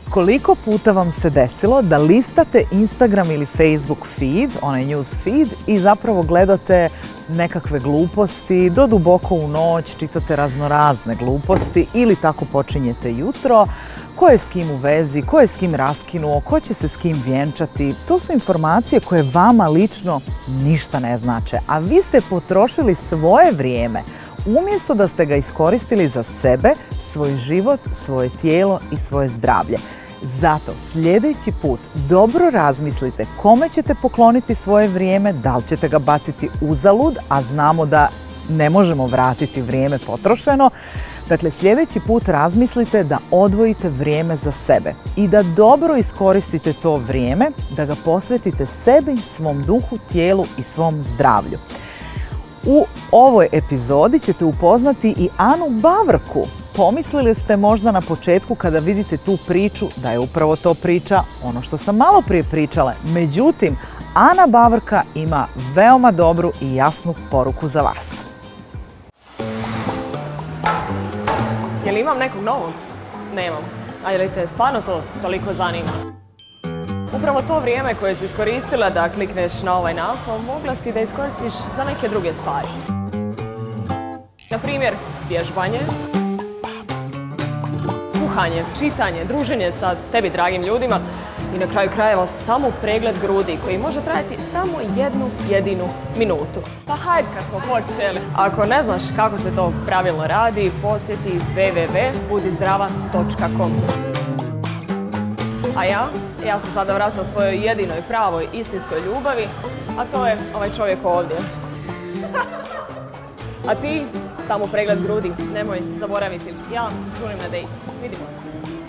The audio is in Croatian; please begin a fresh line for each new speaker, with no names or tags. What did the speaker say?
Koliko puta vam se desilo da listate Instagram ili Facebook feed, onaj news feed, i zapravo gledate nekakve gluposti, do duboko u noć čitate raznorazne gluposti ili tako počinjete jutro, ko je s kim u vezi, ko je s kim raskinuo, ko će se s kim vjenčati. To su informacije koje vama lično ništa ne znače, a vi ste potrošili svoje vrijeme umjesto da ste ga iskoristili za sebe, svoj život, svoje tijelo i svoje zdravlje. Zato sljedeći put dobro razmislite kome ćete pokloniti svoje vrijeme, da li ćete ga baciti uzalud, a znamo da ne možemo vratiti vrijeme potrošeno. Dakle, sljedeći put razmislite da odvojite vrijeme za sebe i da dobro iskoristite to vrijeme, da ga posvetite sebi, svom duhu, tijelu i svom zdravlju. U ovoj epizodi ćete upoznati i Anu Bavrku. Pomislili ste možda na početku kada vidite tu priču da je upravo to priča ono što sam malo prije pričala. Međutim, Ana Bavrka ima veoma dobru i jasnu poruku za vas.
Je li imam nekog novog? Nemam. A je li te stvarno to toliko zanima? Upravo to vrijeme koje si iskoristila da klikneš na ovaj naslov, mogla si da iskoristiš za neke druge stvari. Na primjer, vježbanje, kuhanje, čitanje, druženje sa tebi dragim ljudima i na kraju krajeva samo pregled grudi koji može trajati samo 1 minutu. Pa hajde kad smo počeli. Ako ne znaš kako se to pravilno radi, posjeti www.budizdrava.com. A ja sam sada vraćala svojoj jedinoj, pravoj, istinskoj ljubavi, a to je ovaj čovjek ovdje. A ti, samo pregled grudi, nemoj zaboraviti. Ja žulim na dejt. Vidimo se.